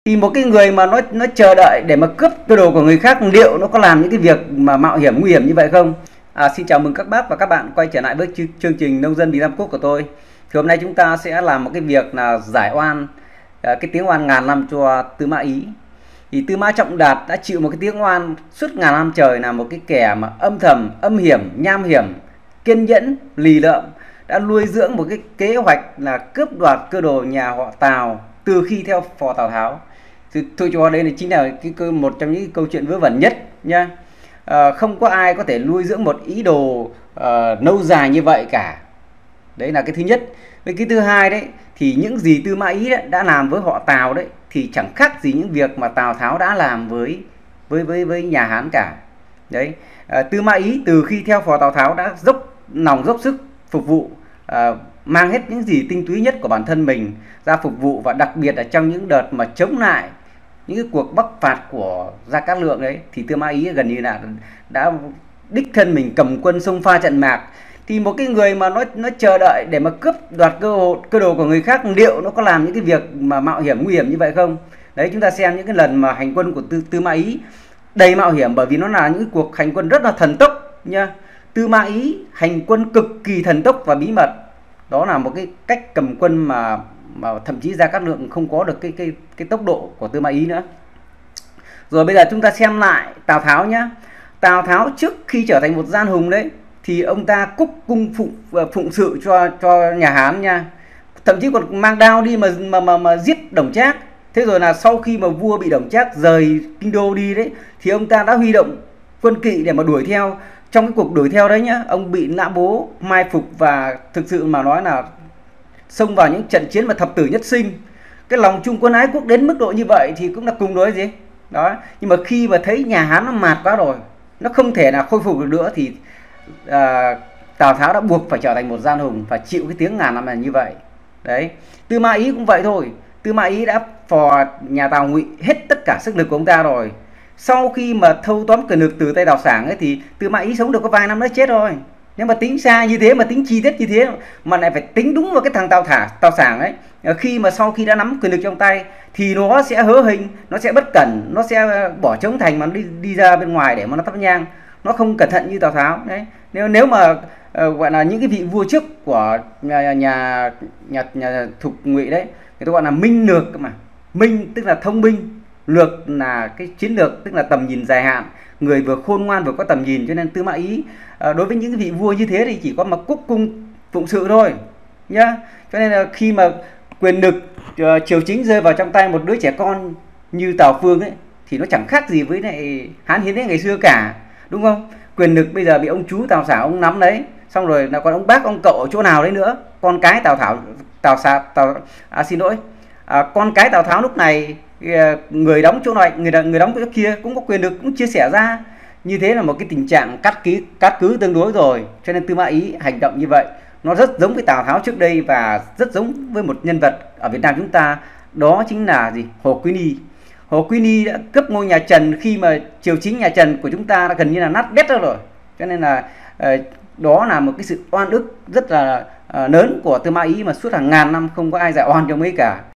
Thì một cái người mà nó chờ đợi để mà cướp cái đồ của người khác, liệu nó có làm những cái việc mà mạo hiểm nguy hiểm như vậy không? Xin chào mừng các bác và các bạn quay trở lại với chương trình Nông dân Vì Nam Quốc của tôi. Thì hôm nay chúng ta sẽ làm một cái việc là giải oan, cái tiếng oan ngàn năm cho Tư Mã Ý. Thì Tư Mã Trọng Đạt đã chịu một cái tiếng oan suốt ngàn năm trời, là một cái kẻ mà âm thầm, âm hiểm, nham hiểm, kiên nhẫn, lì lợm, đã nuôi dưỡng một cái kế hoạch là cướp đoạt cơ đồ nhà họ Tào từ khi theo phò Tào Tháo. Thì tôi cho đây là chính là một trong những câu chuyện vớ vẩn nhất nha. Không có ai có thể nuôi dưỡng một ý đồ lâu dài như vậy cả. Đấy là cái thứ nhất. Với cái thứ hai đấy, thì những gì Tư Mã Ý đã làm với họ Tào đấy thì chẳng khác gì những việc mà Tào Tháo đã làm với nhà Hán cả. Đấy, Tư Mã Ý từ khi theo phò Tào Tháo đã dốc lòng dốc sức phục vụ, mang hết những gì tinh túy nhất của bản thân mình ra phục vụ, và đặc biệt là trong những đợt mà chống lại những cái cuộc bắc phạt của Gia Cát Lượng đấy, thì Tư Mã Ý gần như là đã đích thân mình cầm quân xông pha trận mạc. Thì một cái người mà nó chờ đợi để mà cướp đoạt cơ đồ của người khác, liệu nó có làm những cái việc mà mạo hiểm nguy hiểm như vậy không? Đấy, chúng ta xem những cái lần mà hành quân của Tư Mã Ý đầy mạo hiểm, bởi vì nó là những cuộc hành quân rất là thần tốc nha. Tư Mã Ý hành quân cực kỳ thần tốc và bí mật. Đó là một cái cách cầm quân mà thậm chí Gia Cát Lượng không có được cái tốc độ của Tư Mã Ý nữa. Rồi bây giờ chúng ta xem lại Tào Tháo nhé. Tào Tháo trước khi trở thành một gian hùng đấy, thì ông ta cúc cung phụng sự cho nhà Hán nha. Thậm chí còn mang đao đi mà giết Đổng Trác. Thế rồi là sau khi mà vua bị Đổng Trác rời kinh đô đi đấy, thì ông ta đã huy động quân kỵ để mà đuổi theo. Trong cái cuộc đuổi theo đấy nhá, ông bị Lã Bố mai phục, và thực sự mà nói là xông vào những trận chiến mà thập tử nhất sinh. Cái lòng trung quân ái quốc đến mức độ như vậy thì cũng là cùng đối gì đó. Nhưng mà khi mà thấy nhà Hán nó mạt quá rồi, nó không thể nào khôi phục được nữa, thì Tào Tháo đã buộc phải trở thành một gian hùng, phải chịu cái tiếng ngàn năm là như vậy. Đấy, Tư Mã Ý cũng vậy thôi. Tư Mã Ý đã phò nhà Tào Ngụy hết tất cả sức lực của ông ta rồi. Sau khi mà thâu tóm quyền lực từ tay Đào Sảng ấy, thì Tư Mã Ý sống được có vài năm đã chết rồi. Nhưng mà tính xa như thế, mà tính chi tiết như thế, mà lại phải tính đúng vào cái thằng Tào Sảng ấy, khi mà sau khi đã nắm quyền lực trong tay thì nó sẽ hớ hình, nó sẽ bất cẩn, nó sẽ bỏ trống thành mà đi ra bên ngoài để mà nó thắp nhang, nó không cẩn thận như Tào Tháo đấy. Nếu mà gọi là những cái vị vua trước của nhà Thục Ngụy đấy, người ta gọi là minh lược cơ mà. Minh tức là thông minh, lược là cái chiến lược, tức là tầm nhìn dài hạn, người vừa khôn ngoan vừa có tầm nhìn. Cho nên Tư Mã Ý đối với những vị vua như thế thì chỉ có mà cúc cung phụng sự thôi nhá. Cho nên là khi mà quyền lực triều chính rơi vào trong tay một đứa trẻ con như Tào Phương ấy, thì nó chẳng khác gì với lại Hán Hiến đế ngày xưa cả, đúng không? Quyền lực bây giờ bị ông chú Tào Sảng ông nắm đấy, xong rồi là còn ông bác ông cậu ở chỗ nào đấy nữa. Con cái con cái Tào Tháo lúc này, người đóng chỗ này, người đóng chỗ kia cũng có quyền lực, cũng chia sẻ ra. Như thế là một cái tình trạng cát cứ tương đối rồi. Cho nên Tư Mã Ý hành động như vậy nó rất giống với Tào Tháo trước đây, và rất giống với một nhân vật ở Việt Nam chúng ta, đó chính là gì? Hồ Quý Ly. Hồ Quý Ly đã cướp ngôi nhà Trần khi mà triều chính nhà Trần của chúng ta đã gần như là nát bét rồi. Cho nên là đó là một cái sự oan ức rất là lớn của Tư Mã Ý, mà suốt hàng ngàn năm không có ai giải oan cho mấy cả.